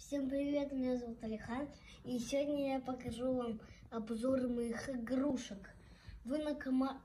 Всем привет, меня зовут Алихан, и сегодня я покажу вам обзор моих игрушек. Вы на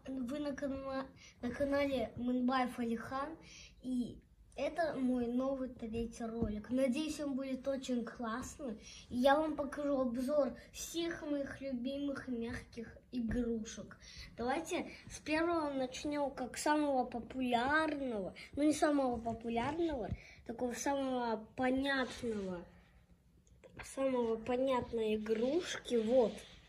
канале Минбаев Алихан, и это мой новый третий ролик. Надеюсь, он будет очень классный, и я вам покажу обзор всех моих любимых мягких игрушек. Давайте с первого начнем, как самого популярного, ну не самого популярного, такого самого понятного. Самого понятной игрушки, вот,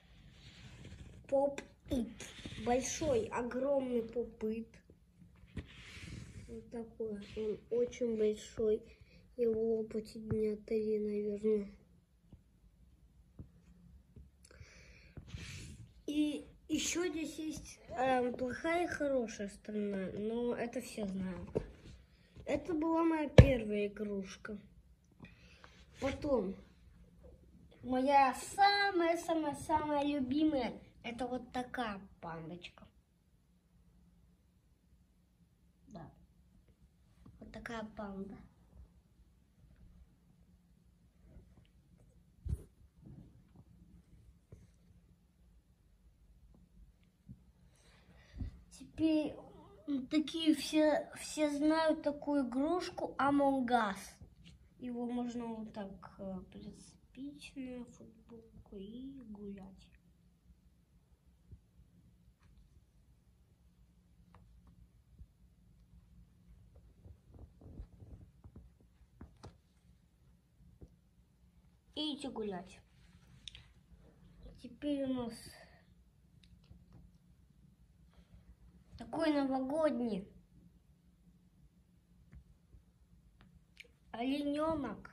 Поп-ит, большой, огромный Поп-ит, вот такой, он очень большой, его лопать дня 3, наверное. И еще здесь есть плохая и хорошая сторона, но это все знают. Это была моя первая игрушка. Потом моя самая-самая-самая любимая — это вот такая пандочка. Да. Вот такая панда. Теперь такие все знают такую игрушку Among Us. Его можно вот так прицепить на футболку и гулять. И идти гулять. Теперь у нас такой новогодний олененок.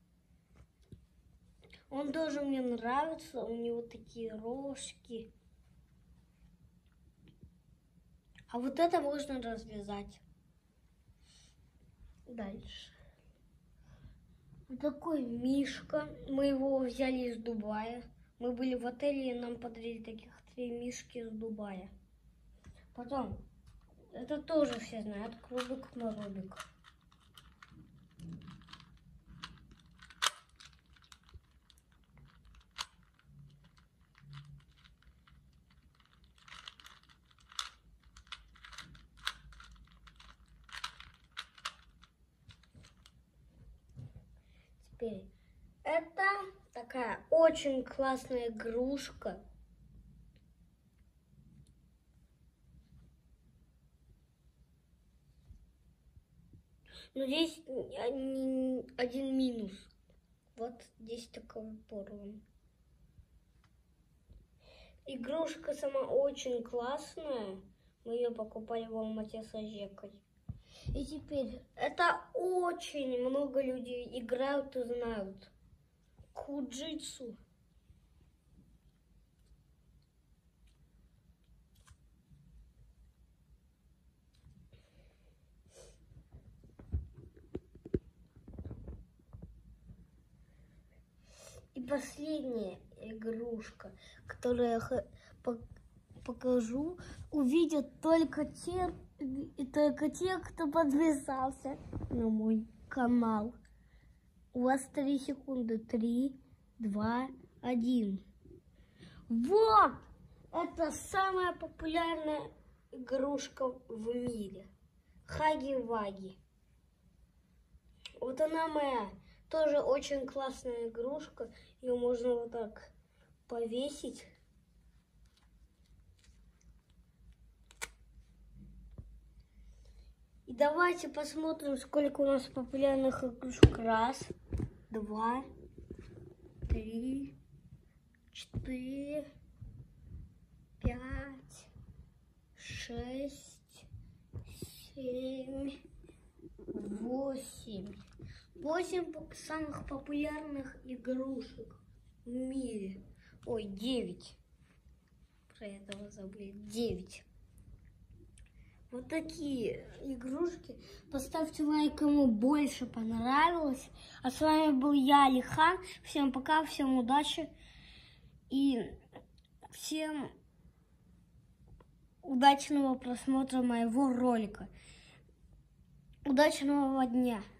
Он тоже мне нравится, у него такие рожки. А вот это можно развязать. Дальше. Вот такой мишка. Мы его взяли из Дубая. Мы были в отеле, и нам подарили таких 3 мишки из Дубая. Потом, это тоже все знают, Кубик-Рубик. Теперь, это такая очень классная игрушка. Но здесь один минус. Вот здесь такой порван. Игрушка сама очень классная. Мы ее покупали в Алмате с Жекой. И теперь, это очень много людей играют и знают. Куджитсу. И последняя игрушка, которую я покажу, увидят только те, кто подписался на мой канал. У вас 3 секунды. 3, 2, 1. Вот! Это самая популярная игрушка в мире. Хаги-Ваги. Вот она моя. Тоже очень классная игрушка. Ее можно вот так повесить. И давайте посмотрим, сколько у нас популярных игрушек. 1, 2, 3, 4, 5, 6, 7, 8. 8 самых популярных игрушек в мире. Ой, 9. Про этого забыли. 9. Вот такие игрушки. Поставьте лайк, кому больше понравилось. А с вами был я, Алихан. Всем пока, всем удачи. И всем удачного просмотра моего ролика. Удачного дня.